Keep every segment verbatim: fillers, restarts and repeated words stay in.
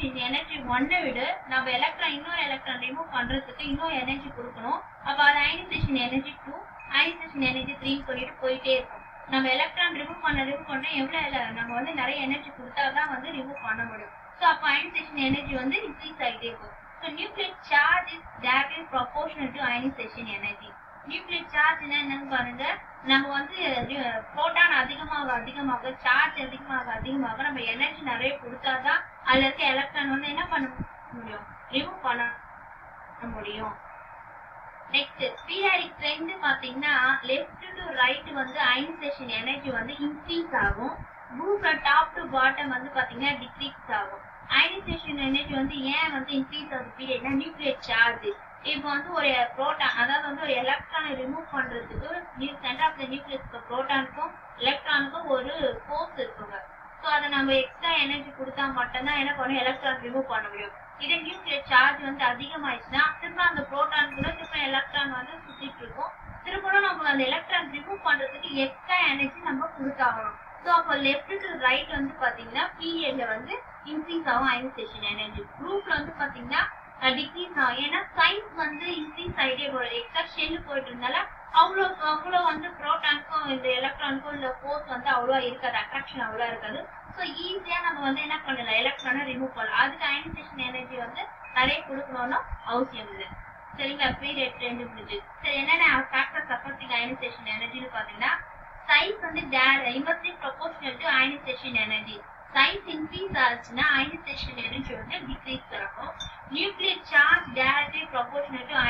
இந்த எனர்ஜி ஒன்னை விட நம்ம எலக்ட்ரான் இன்னொரு எலக்ட்ரான் ரிமூவ் பண்றதுக்கு இன்னொரு எனர்ஜி கொடுக்கணும். அப்ப அது ionisation energy two, ionisation energy த்ரீன்னு சொல்லிட்டு போயிட்டே இருக்கும். நம்ம எலக்ட்ரான் ரிமூவ் பண்ண ரிமூவ் பண்ண எவ்வளவு நம்ம வந்து நிறைய எனர்ஜி கொடுத்தாதான் வந்து ரிமூவ் பண்ண முடியும். ஸோ அப்ப அயனைசேஷன் எனர்ஜி வந்து இன்க்ரீஸ் ஆகிட்டே இருக்கும். So nuclear charge is directly proportional to ionisation energy. Nuclear charge என்னன்னு பாருங்க, நம்ம வந்து புரோட்டான் அதிகமாக அதிகமாக சார்ஜ் அதிகமாக அதிகமாக நம்ம எனர்ஜி நிறைய கொடுத்தாதான் அதுல இருக்க எலக்ட்ரான் வந்து என்ன பண்ண முடியும், ரிமூவ் பண்ண முடியும். நெக்ஸ்ட் பீரியாடிக் ட்ரெண்ட் பாத்தீங்கன்னா லெஃப்ட் டு ரைட் வந்து அயனைசேஷன் எனர்ஜி வந்து இன்க்ரீஸ் ஆகும். குரூப்ல டாப் டு பாட்டம் வந்து பாத்தீங்கன்னா டிக்ரீஸ் ஆகும். அயனைசேஷன் எனர்ஜி வந்து ஏன் வந்து இன்க்ரீஸ் ஆகுது பீரியட்னா நியூக்ளியர் சார்ஜ். இப்போ வந்து ஒரு புரோட்டான் அதாவது வந்து ஒரு எலக்ட்ரானை ரிமூவ் பண்றதுக்கு சென்டர் ஆஃப் த நியூக்ளியஸ்க்கு புரோட்டானுக்கும் எலக்ட்ரானுக்கும் ஒரு ஃபோர்ஸ் இருக்குங்க. ஸோ அதை நம்ம எக்ஸ்ட்ரா எனர்ஜி கொடுத்தா மட்டும்தான் என்ன பண்ணும், எலக்ட்ரான் ரிமூவ் பண்ண முடியும். இதே நியூக்ளியர் சார்ஜ் வந்து அதிகமாயிடுச்சுன்னா திரும்ப அந்த புரோட்டான் கூட திரும்ப எலக்ட்ரான் வந்து சுத்திட்டு இருக்கும். திரும்பவும் நம்ம அந்த எலக்ட்ரான் ரிமூவ் பண்றதுக்கு எக்ஸ்ட்ரா எனர்ஜி நம்ம கொடுத்தாகணும். ஸோ அப்போ லெஃப்ட் டு ரைட் வந்து பாத்தீங்கன்னா பீரியட்ல வந்து இன்க்ரீஸ் ஆகும் அயனைசேஷன் எனர்ஜி. குரூப்ல வந்து பாத்தீங்கன்னா டிக்ரீஸ் ஆகும். ஏன்னா சைஸ் வந்து இன்க்ரீஸ் ஆகிட்டே போகும். எக்ஸ்ட்ரா ஷெல் போயிட்டு இருந்தால அவ்வளோ அவ்வளோ வந்து புரோட்டானுக்கும் இந்த எலக்ட்ரானுக்கும் இந்த ஃபோர்ஸ் வந்து அவ்வளோ இருக்காது, அட்ராக்ஷன் அவ்வளோ இருக்காது. ஸோ ஈஸியா நம்ம வந்து என்ன பண்ணலாம், எலக்ட்ரானை ரிமூவ் பண்ணலாம். அதுக்கு அயனைசேஷன் எனர்ஜி வந்து நிறைய கொடுக்கணும்னு அவசியம் இல்லை. சரிங்களா, பீரியட் ரெண்டு முடிஞ்சு. சரி, என்னென்ன ஃபேக்டர்ஸ் அஃபெக்டிங் அயனைசேஷன் எனர்ஜின்னு பாத்தீங்கன்னா சைஸ் வந்து inversely proportional to ionisation energy. Size increase ஆச்சுன்னா அயனைசேஷன் எனர்ஜி வந்து டிக்ரீஸ் ஆகும். Nuclear charge directly proportional to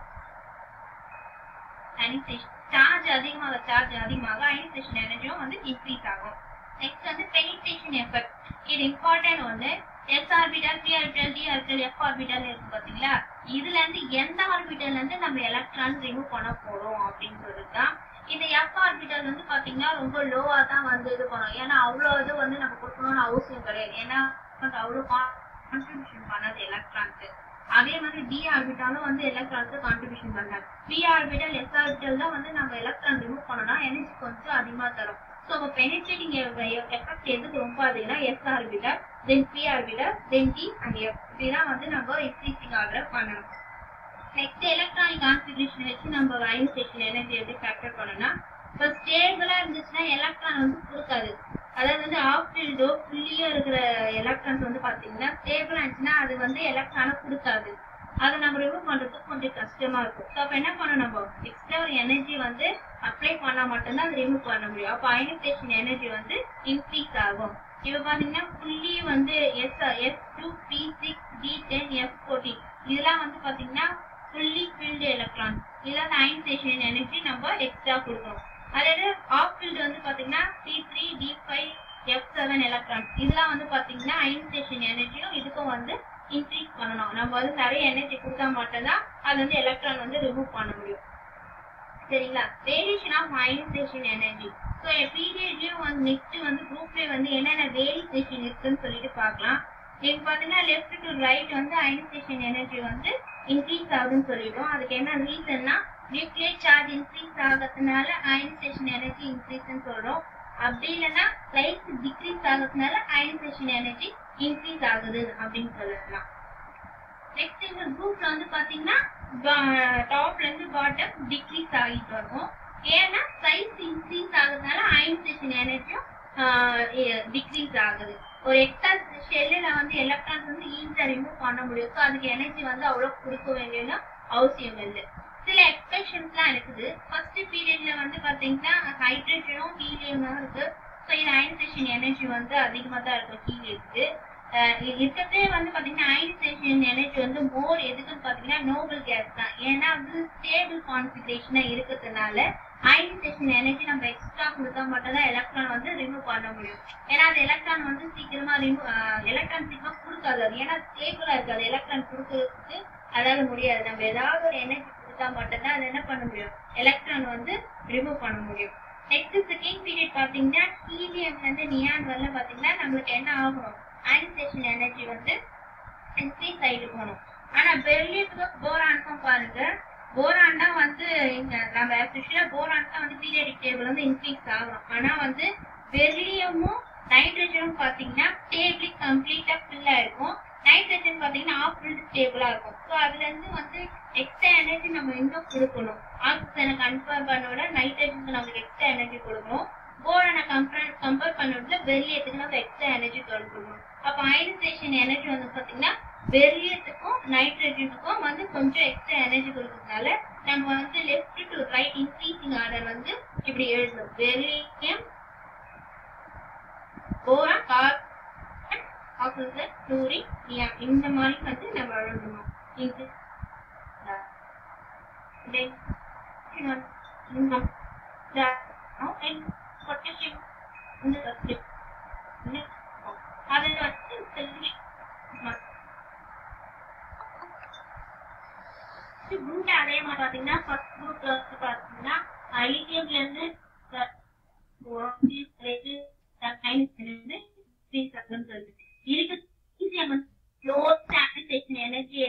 ionisation. Charge அதிகமாக சார்ஜ் அதிகமாக அயனைசேஷன் எனர்ஜியும் வந்து இன்க்ரீஸ் ஆகும். நெக்ஸ்ட் வந்து பெனிட்ரேஷன் எஃபெக்ட். இது இம்பார்ட்டன்ட் ஒன்று. S orbital, p orbital, d orbital, f orbital இருக்கு பாத்தீங்களா, இதுல இருந்து எந்த ஆர்பிட்டல்ல இருந்து நம்ம எலக்ட்ரான் ரிமூவ் பண்ண போறோம் அப்படின்றது தான். இந்த எஃப் ஆர்பிட்டல் வந்து பாத்தீங்கன்னா ரொம்ப லோவா தான் வந்து இது பண்ணும். ஏன்னா அவ்வளவு இது வந்து நம்ம கொடுக்கணும்னு அவசியம் கிடையாது. ஏன்னா அவ்வளவு கான்ட்ரிபியூஷன் பண்ணாது எலக்ட்ரான்க்கு. அதே மாதிரி டி ஆர்பிட்டாலும் வந்து எலக்ட்ரான்க்கு கான்ட்ரிபியூஷன் பண்ணாது. பி ஆர்பிட்டல், எஸ் ஆர்பிட்டல் தான் வந்து நம்ம எலக்ட்ரான் ரிமூவ் பண்ணோம்னா எனர்ஜி கொஞ்சம் அதிகமா தரும். ஸோ அப்போ பெனிட்ரேட்டிங் எஃபெக்ட் எதுக்கு ரொம்ப அதிகம்னா s orbital, then p orbital, then d and f. இதுதான் வந்து நம்ம இன்க்ரீசிங் ஆர்டர் பண்ணணும். நெக்ஸ்ட் எலக்ட்ரானிக் கான்ஃபிகரேஷன் வச்சு நம்ம அயனைசேஷன் எனர்ஜி எப்படி ஃபேக்டர் பண்ணோம்னா, இப்போ ஸ்டேபிளா இருந்துச்சுன்னா எலக்ட்ரான் வந்து கொடுக்காது. அதாவது வந்து ஆஃப் ஃபீல்டோ ஃபுல்லியோ இருக்கிற எலக்ட்ரான்ஸ் வந்து பாத்தீங்கன்னா ஸ்டேபிளா இருந்துச்சுன்னா அது வந்து எலக்ட்ரானை கொடுக்காது. அதை நம்ம ரிமூவ் பண்றதுக்கு கொஞ்சம் கஷ்டமா இருக்கும். ஸோ அப்போ என்ன பண்ணணும், நம்ம எக்ஸ்ட்ரா ஒரு எனர்ஜி வந்து அப்ளை பண்ணா மட்டும்தான் அதை ரிமூவ் பண்ண முடியும். அப்போ அயனைசேஷன் எனர்ஜி வந்து இன்க்ரீஸ் ஆகும். இப்போ பாத்தீங்கன்னா ஃபுல்லி வந்து s s two p six d ten f fourteen இதெல்லாம் வந்து பாத்தீங்கன்னா ஃபுல்லி ஃபில்டு எலக்ட்ரான். இதெல்லாம் அயனைசேஷன் எனர்ஜி நம்ம எக்ஸ்ட்ரா கொடுக்கணும். அதாவது ஆஃப் ஃபீல்டு வந்து பாத்தீங்கன்னா c three d five f seven electron இதெல்லாம் வந்து பாத்தீங்கன்னா அயனைசேஷன் எனர்ஜியும் இதுக்கும் வந்து இன்க்ரீஸ் பண்ணணும். நம்ம வந்து நிறைய எனர்ஜி கொடுத்தா மட்டும்தான் அது வந்து எலக்ட்ரான் வந்து ரிமூவ் பண்ண முடியும். சரிங்களா, variation of ionisation energy. So பீரியட்லயும் வந்து நெக்ஸ்ட் வந்து குரூப்ல வந்து என்னென்ன வேரியேஷன் இருக்குன்னு சொல்லிட்டு பார்க்கலாம். இப்போ பாத்தீங்கன்னா லெஃப்ட் டு ரைட் வந்து அயனைசேஷன் எனர்ஜி வந்து இன்க்ரீஸ் ஆகுதுன்னு சொல்லிட்டோம். அதுக்கு என்ன ரீசன்னா நியூக்ளியர் சார்ஜ் இன்க்ரீஸ் ஆகிறதுனால அயனைசேஷன் எனர்ஜி இன்க்ரீஸ்ன்னு சொல்றோம். அப்படி இல்லைன்னா லைட் டிக்ரீஸ் ஆகிறதுனால அயனைசேஷன் எனர்ஜி இன்க்ரீஸ் ஆகுது அப்படின்னு சொல்லலாம். நெக்ஸ்ட் இந்த குரூப்ல வந்து பாத்தீங்கன்னா டாப்ல இருந்து பாட்டம் டிக்ரீஸ் ஆகிட்டு வரும். ஏன்னா சைஸ் இன்க்ரீஸ் ஆகுறதுனால அயனைசேஷன் எனர்ஜியும் டிக்ரீஸ் ஆகுது. ஒரு எக்ஸ்ட்ரா ஷெல்லுல வந்து எலக்ட்ரான்ஸ் வந்து ஈஸியா ரிமூவ் பண்ண முடியும். ஸோ அதுக்கு எனர்ஜி வந்து அவ்வளவு கொடுக்க வேண்டியது அவசியம் இல்லை. சில எக்ஸ்பெக்ஷன்ஸ்லாம் இருக்குது. ஃபர்ஸ்ட் பீரியட்ல வந்து பாத்தீங்கன்னா ஹைட்ரஜனும் ஹீலியமும் இருக்கு. ஸோ இது அயனைசேஷன் எனர்ஜி வந்து அதிகமா தான் இருக்கும் ஹீலியத்துக்கு. இருக்கிறதே வந்து பாத்தீங்கன்னா அயனைசேஷன் எனர்ஜி வந்து மோர் எதுக்குன்னு பாத்தீங்கன்னா நோபல் கேஸ் தான். ஏன்னா வந்து ஸ்டேபிள் கான்ஃபிகரேஷனா இருக்கிறதுனால அயனைசேஷன் எனர்ஜி நம்ம எக்ஸ்ட்ரா கொடுத்தா மட்டும் தான் எலக்ட்ரான் வந்து ரிமூவ் பண்ண முடியும். ஏன்னா அந்த எலக்ட்ரான் வந்து சீக்கிரமா ரிமூவ் எலக்ட்ரான் சீக்கிரமா கொடுக்காது. அது ஏன்னா ஸ்டேபிளா இருக்காது. எலக்ட்ரான் கொடுக்கறதுக்கு அதாவது முடியாது. நம்ம ஏதாவது ஒரு எனர்ஜி கொடுத்தா மட்டும்தான் அது என்ன பண்ண முடியும், எலக்ட்ரான் வந்து ரிமூவ் பண்ண முடியும். நெக்ஸ்ட் செகண்ட் பீரியட் பாத்தீங்கன்னா ஹீலியம்ல இருந்து நியான் வரல பாத்தீங்கன்னா நம்மளுக்கு என்ன ஆகும், அயனைசேஷன் எனர்ஜி வந்து இன்க்ரீஸ் ஆயிட்டு போகணும். ஆனா பெர்லியத்துக்கும் போரானுக்கும் பாருங்க, போரான் தான் வந்து நம்ம போரான் தான் வந்து பீரியாடிக் டேபிள் வந்து இன்க்ரீஸ் ஆகும். ஆனா வந்து பெர்லியமும் நைட்ரஜனும் பாத்தீங்கன்னா டேபிள் கம்ப்ளீட்டா ஃபில் ஆயிருக்கும். நைட்ரஜன் பாத்தீங்கன்னா ஆஃப் ஃபில்ட் ஸ்டேபிளா இருக்கும். ஸோ அதுல இருந்து வந்து எக்ஸ்ட்ரா எனர்ஜி நம்ம இன்னும் கொடுக்கணும். ஆக்சிஜனை கம்பேர் பண்ணோட நைட்ரஜனுக்கு நமக்கு எக்ஸ்ட்ரா எனர்ஜி கொடுக்கணும். போரானை கம்பேர் கம்பேர் பண்ணோட பெரிலியத்துக்கு நம்ம எக்ஸ்ட்ரா எனர்ஜி கொடுக்கணும். அப்ப அயனைசேஷன் எனர்ஜி வந்து பாத்தீங்கன்னா பெரிலியத்துக்கும் நைட்ரஜனுக்கும் வந்து கொஞ்சம் எக்ஸ்ட்ரா எனர்ஜி கொடுக்கறதுனால நம்ம வந்து left to right increasing order வந்து இப்படி எழுதணும். Beryllium, boron, carbon, oxygen, fluorine, neon இந்த மாதிரி வந்து நம்ம எழுதணும். இது பொட்டாசியம் அதுல வந்து குரூப் அதே மாதிரி பாத்தீங்கன்னா ஃபர்ஸ்ட் குரூப்ல வந்து பாத்தீங்கன்னா லித்தியம்ல இருந்து எனர்ஜி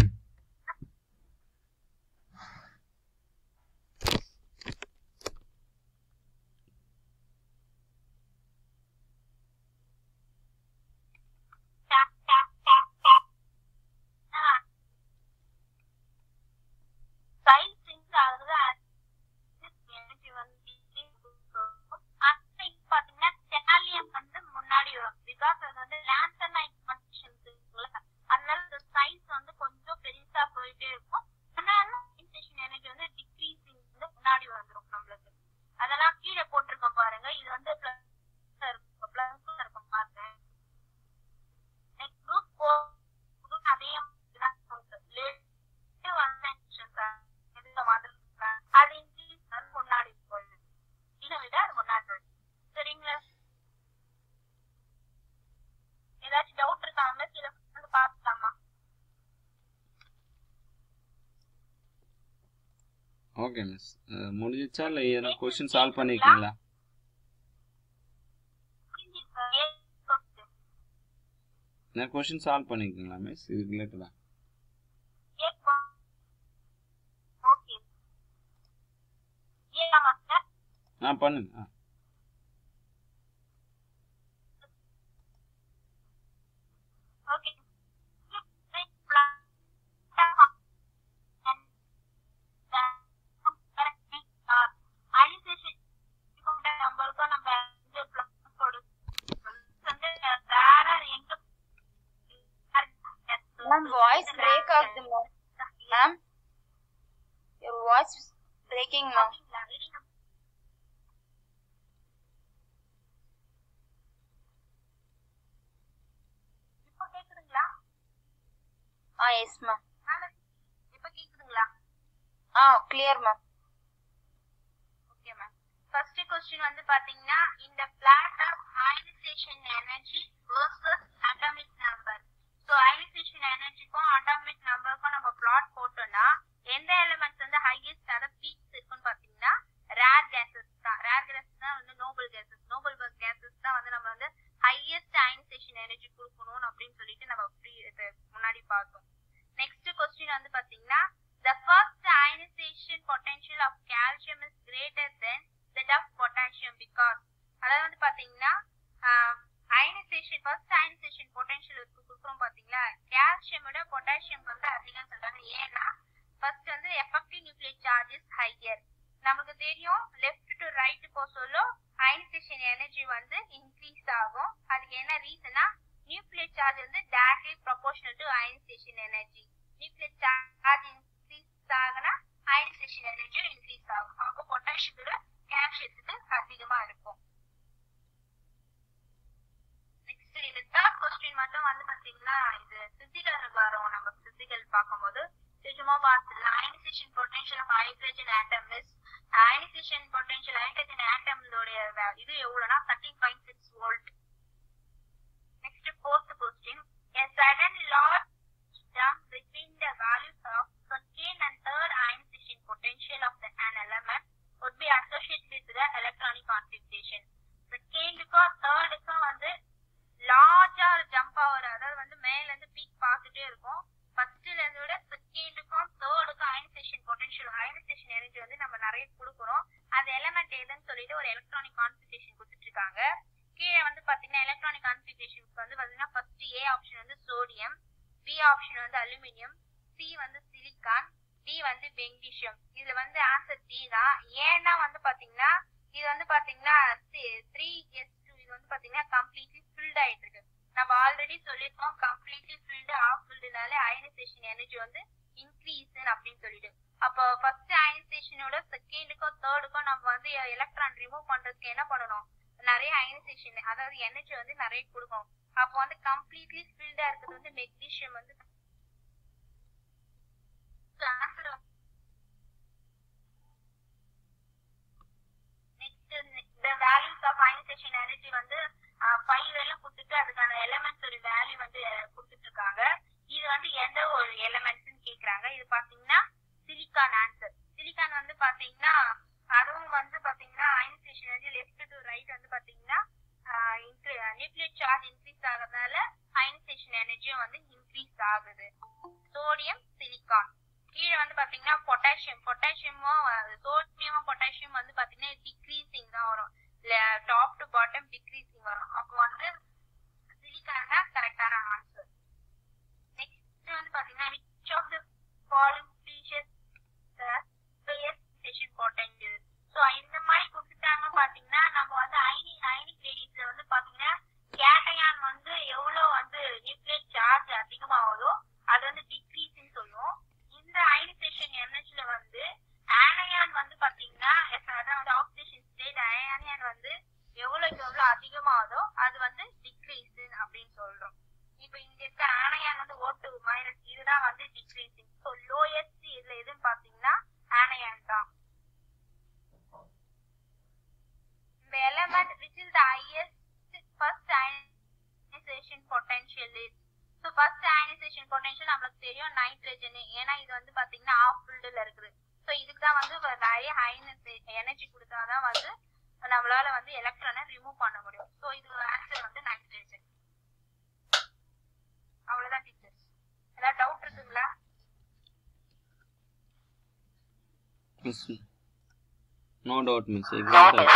ஓகே மிஸ், முடிஞ்சிச்சா இல்லை எதனா கொஸ்டின் சால்வ் பண்ணிருக்கீங்களா? நான் கொஸ்டின் சால்வ் பண்ணிருக்கீங்களா மிஸ் இது ரிலேட்டடா? ஆ பண்ணுங்க. ஆ Voice break ஆகுது ma'am. Ma'am your voice is breaking now. இப்போ கேக்குதுங்களா? ஆ எஸ் மேம். இப்போ கேக்குதுங்களா? ஆ clear ma'am. Okay ma'am. First question வந்து பாத்தீங்கன்னா இந்த plot of ionization energy versus atomic number. So ionization energy க்கும் atomic number க்கும் நம்ம plot போட்டோம்னா எந்த எலிமெண்ட்ஸ் வந்து ஹையஸ்ட் அத பீக்ஸ் இருக்குன்னு பாத்தீங்கன்னா ரேர் கேஸஸ் தான். ரேர் கேஸஸ் தான் வந்து நோபல் கேஸஸ். நோபல் கேஸஸ் தான் வந்து நம்ம வந்து ஹையஸ்ட் ionization energy கொடுக்கணும் அப்படின்னு சொல்லிட்டு நம்ம முன்னாடி பார்த்தோம். நெக்ஸ்ட் क्वेश्चन வந்து பாத்தீங்கன்னா the first ionization potential of calcium is greater than that of potassium because அதாவது வந்து பாத்தீங்கன்னா அயனைசேஷன் ஃபர்ஸ்ட் அயனைசேஷன் பொட்டன்ஷியல் இருக்கு குடுக்குறோம் பாத்தீங்களா, கால்சியம் விட பொட்டாசியம் வந்து அதிகம் சொல்றாங்க. ஏன்னா ஃபர்ஸ்ட் வந்து effective nuclear charge is higher. நமக்கு தெரியும் லெஃப்ட் டு ரைட் போ சொல்ல அயனைசேஷன் எனர்ஜி வந்து இன்க்ரீஸ் ஆகும். அதுக்கு என்ன ரீசனா நியூக்ளியர் சார்ஜ் வந்து directly proportional to ionisation energy. Nuclear charge increase ஆகுனா அயனைசேஷன் எனர்ஜி இன்க்ரீஸ் ஆகும். அப்போ பொட்டாசியத்தோட கால்சியத்துக்கு அதிகமா இருக்கும். இந்த தேர்ட் क्वेश्चन மட்டும் வந்து பாத்தீங்கன்னா இது பிசிக்கல் வரும். நம்ம பிசிக்கல் பாக்கும்போது சும்மா பார்த்துக்கலாம். Ionisation potential of hydrogen atom is ionisation potential hydrogen ஆட்டமோட இது எவ்வளவுனா thirteen point six volt. Next fourth question, a sudden large jump between the values of second and third ionization potential of the an element would be associated with the electronic configuration. second க்கும் third க்கும் வந்து லார்ஜா jump ஆகுற, அதாவது வந்து மேல இருந்து peak பார்த்துட்டே இருக்கும். ஃபர்ஸ்ட்ல இருந்து விட செகண்டுக்கும் தேர்டுக்கும் அயனைசேஷன் பொட்டன்ஷியல் அயனைசேஷன் எனர்ஜி வந்து நம்ம நிறைய கொடுக்குறோம். அந்த எலிமெண்ட் எதுன்னு சொல்லிட்டு ஒரு எலக்ட்ரானிக் கான்சென்ட்ரேஷன் கொடுத்துட்டு இருக்காங்க. கீழே வந்து பாத்தீங்கன்னா பி ஆப்ஷன் வந்து அலுமினியம், சி வந்து சிலிக்கான், டி வந்து மெக்னீசியம். இதுல வந்து ஆன்சர் டி தான். ஏன்னா வந்து பாத்தீங்கன்னா இது வந்து பாத்தீங்கன்னா த்ரீ எஸ் டூ இது வந்து பாத்தீங்கன்னா கம்ப்ளீட்லி ஃபில்ட் ஆயிட்டு இருக்கு. நம்ம ஆல்ரெடி சொல்லிருக்கோம் கம்ப்ளீட்லி ஃபில்டு ஆஃப் ஃபில்டுனாலே அயனைசேஷன் எனர்ஜி வந்து இன்க்ரீஸ் அப்படின்னு சொல்லிட்டு. அப்போ ஃபர்ஸ்ட் அயனைசேஷனோட செகண்டுக்கும் தேர்டுக்கும் நம்ம வந்து எலக்ட்ரான் ரிமூவ் பண்றதுக்கு என்ன பண்ணணும், நிறைய அயனைசேஷன் அதாவது எனர்ஜி வந்து நிறைய கொடுக்கும். அப்போ வந்து கம்ப்ளீட்லி ஃபில்டா இருக்கிறது வந்து மெக்னீசியம் வந்து வேல்யூஸ் ஆஃப் அயனைசேஷன் எனர்ஜி வந்து ஃபைவ் எல்லாம் கொடுத்துட்டு அதுக்கான எலிமெண்ட்ஸ் ஒரு வேல்யூ வந்து கொடுத்துட்டு இருக்காங்க. இது வந்து எந்த ஒரு எலிமெண்ட்ஸ்னு கேக்குறாங்க. இது பாத்தீங்கன்னா சிலிக்கான் ஆன்சர். சிலிக்கான் வந்து பாத்தீங்கன்னா அதுவும் வந்து பாத்தீங்கன்னா ionisation energy left to right வந்து பாத்தீங்கன்னா நியூக்ளியர் சார்ஜ் இன்க்ரீஸ் ஆகுறதுனால அயனைசேஷன் எனர்ஜியும் வந்து இன்க்ரீஸ் ஆகுது. Sodium silicon. கீழே வந்து பாத்தீங்கன்னா பொட்டாசியம் பொட்டாசியமும் சோடியமும் பொட்டாசியம் வந்து பாத்தீங்கன்னா டிக்ரீசிங் தான் வரும், டாப் டு பாட்டம் டிக்ரீசிங் வரும். அப்போ வந்து சிலிக்கான் தான் கரெக்டான ஆன்சர். நெக்ஸ்ட் வந்து பாத்தீங்கன்னா which of the following species has highest potential. So இந்த மாதிரி கொடுத்துட்டாங்க பாத்தீங்கன்னா நம்ம வந்து அயனி அயனிக் ரேடியஸ்ல வந்து பாத்தீங்கன்னா கேட்டயான் வந்து எவ்வளவு வந்து நியூக்ளியர் சார்ஜ் அதிகமாகுதோ அது வந்து டிக்ரீஸ்ன்னு சொல்லுவோம். இந்த அயனைசேஷன் எனர்ஜில வந்து ஆனயான் வந்து பாத்தீங்கன்னா அதாவது ஆக்சிடேஷன் ஸ்டேட் அயனியான் வந்து எவ்வளவுக்கு எவ்வளவு அதிகமாகுதோ அது வந்து டிக்ரீஸ் அப்படின்னு சொல்றோம். இப்ப இங்க இருக்க ஆனயான் வந்து ஓ டூ மைனஸ் இதுதான் வந்து டிக்ரீசிங். ஸோ லோயஸ்ட் இதுல எதுன்னு பாத்தீங்கன்னா ஆனயான் தான். The element which is the highest first ionization potential is. So first ionization potential நமக்கு தெரியும் நைட்ரஜன். ஏன்னா இது வந்து பாத்தீங்கன்னா ஆஃப் ஃபில்டுல இருக்குது. ஸோ இதுக்கு தான் வந்து நிறைய எனர்ஜி கொடுத்தாதான் வந்து நம்மளால வந்து எலக்ட்ரானை ரிமூவ் பண்ண முடியும். ஸோ இது ஆன்சர் வந்து நைட்ரஜன். அவ்வளவுதான் டீச்சர்ஸ். ஏதாவது டவுட் இருக்குங்களா? No doubt miss. எக்ஸாக்ட்டா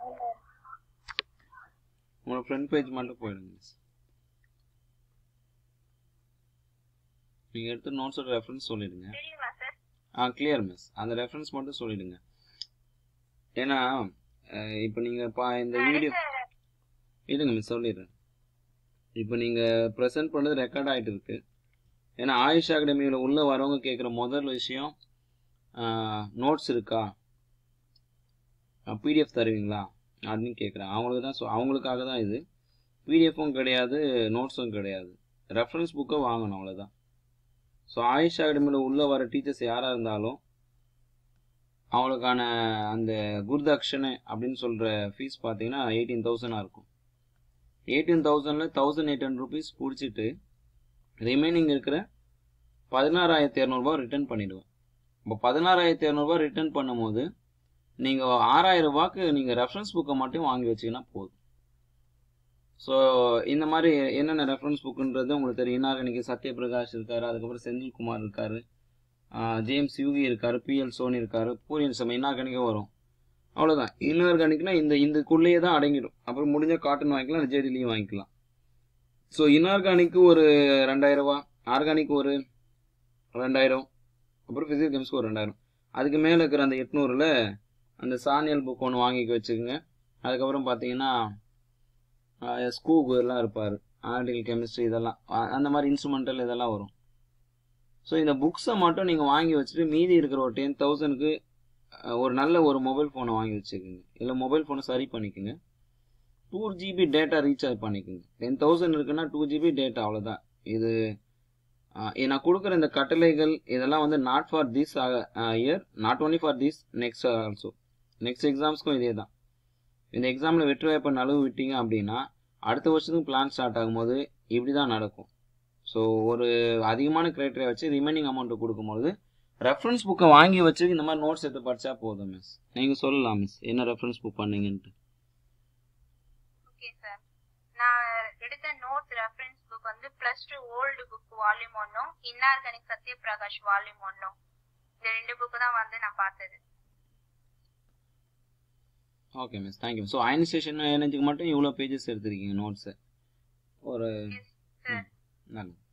உங்களோட ஃப்ரண்ட் பேஜ் மட்டும் போயிடுங்க மிஸ். நீங்கள் எடுத்த நோட்ஸோட ரெஃபரன்ஸ் சொல்லிடுங்க. ஆ கிளியர் மிஸ். அந்த ரெஃபரன்ஸ் மட்டும் சொல்லிடுங்க. ஏன்னா இப்போ நீங்கள் பா இந்த வீடியோ இல்லைங்க மிஸ் சொல்லிடுறேன். இப்போ நீங்கள் ப்ரெசென்ட் பண்ணது ரெக்கார்ட் ஆகிட்டு இருக்கு. ஏன்னா ஆயுஷ் அகாடமியில் உள்ளே வரவங்க கேட்குற முதல் விஷயம் நோட்ஸ் இருக்கா, பிடிஎஃப் தருவீங்களா அப்படின்னு கேட்குறேன். அவங்களுக்கு தான் சொ அவங்களுக்காக தான் இது. பிடிஎஃப்பும் கிடையாது, நோட்ஸும் கிடையாது, ரெஃபரன்ஸ் புக்கை வாங்கணும், அவ்வளோதான். ஸோ ஆயுஷ் அகாடமியில் உள்ளே வர டீச்சர்ஸ் யாராக இருந்தாலும் அவங்களுக்கான அந்த குருதக்ஷனை அப்படின்னு சொல்கிற ஃபீஸ் பார்த்தீங்கன்னா எயிட்டீன் தௌசண்டாக இருக்கும். எயிட்டீன் தௌசண்டில் தௌசண்ட் எயிட் ஹண்ட்ரட் ருபீஸ் பிடிச்சிட்டு ரிமைனிங் இருக்கிற பதினாறாயிரத்தி இரநூறுபா ரிட்டர்ன் பண்ணிவிடுவேன். இப்போ பதினாறாயிரத்தி இரநூறுபா ரிட்டர்ன் பண்ணும்போது நீங்கள் ஆறாயிரம் ரூபாய்க்கு நீங்கள் ரெஃபரன்ஸ் புக்கை மட்டும் வாங்கி வச்சிங்கன்னா போதும். ஸோ இந்த மாதிரி என்னென்ன ரெஃபரன்ஸ் புக்குன்றது உங்களுக்கு தெரியும். இன்னார்கானிக்கு சத்யபிரகாஷ் இருக்கார், அதுக்கப்புறம் செந்தில்குமார் இருக்கார், ஜேம்ஸ் யூகி இருக்கார், பிஎல் சோனி இருக்கார், பூரியன் சம இன்னார்கானிக்கே வரும். அவ்வளோதான். இன்னார்கானிக்னா இந்த இதுக்குள்ளேயே தான் அடங்கிடும். அப்புறம் முடிஞ்ச காட்டன் வாங்கிக்கலாம், ஜேடிலையும் வாங்கிக்கலாம். ஸோ இன்னார்கானிக்கு ஒரு ரெண்டாயிரம் ரூபா, ஆர்கானிக் ஒரு ரெண்டாயிரம், அப்புறம் ஃபிசிக்கல் கெமிஸ்ட்ரி ஒரு ரெண்டாயிரம். அதுக்கு மேலே இருக்கிற அந்த எட்நூறில் அந்த சானியல் புக் ஒன்று வாங்கிக்க வச்சுக்கோங்க. அதுக்கப்புறம் பார்த்தீங்கன்னா ஸ்கூக் எல்லாம் இருப்பார், ஆர்டிகல் கெமிஸ்ட்ரி இதெல்லாம், அந்த மாதிரி இன்ஸ்ட்ருமெண்டல் இதெல்லாம் வரும். ஸோ இந்த புக்ஸை மட்டும் நீங்கள் வாங்கி வச்சுட்டு மீதி இருக்கிற ஒரு டென் தௌசண்ட்க்கு ஒரு நல்ல ஒரு மொபைல் ஃபோனை வாங்கி வச்சுக்கோங்க. இல்லை மொபைல் ஃபோனை சரி பண்ணிக்கோங்க. டூ ஜிபி டேட்டா ரீசார்ஜ் பண்ணிக்கோங்க. டென் தௌசண்ட் இருக்குன்னா டூ ஜிபி டேட்டா, அவ்வளோதான். இது நான் கொடுக்குற இந்த கட்டளைகள் இதெல்லாம் வந்து not for this year, not only for this, next also next எக்ஸாம்ஸ்க்கும் இதே தான். இந்த எக்ஸாமில் வெற்றி வாய்ப்பை நழுவு விட்டீங்க அப்படின்னா அடுத்த வருஷத்துக்கு பிளான் ஸ்டார்ட் ஆகும்போது இப்படி தான் நடக்கும். ஸோ ஒரு அதிகமான கிரைட்டரியா வச்சு ரிமைனிங் அமௌண்ட்டை கொடுக்கும்போது ரெஃபரன்ஸ் புக்கை வாங்கி வச்சு இந்த மாதிரி நோட்ஸ் எடுத்து படித்தா போதும் மிஸ். நீங்கள் சொல்லலாம் மிஸ் என்ன ரெஃபரன்ஸ் புக் பண்ணீங்கன்ட்டு. ஓகே சார், நான் எடுத்த நோட்ஸ் ரெஃபரன்ஸ் புக் வந்து plus two old book volume ஒன்னும் இன்னார்கானிக் சத்யபிரகாஷ் வால்யூம் ஒன்னும், இந்த ரெண்டு புக்கு தான் வந்து நான் பார்த்தது. Okay miss, thank you. So ionisation எனர்ஜிக்கு மட்டும் இவ்வளோ பேஜஸ் எடுத்துருக்கீங்க நோட்ஸு. ஒரு நல்லது.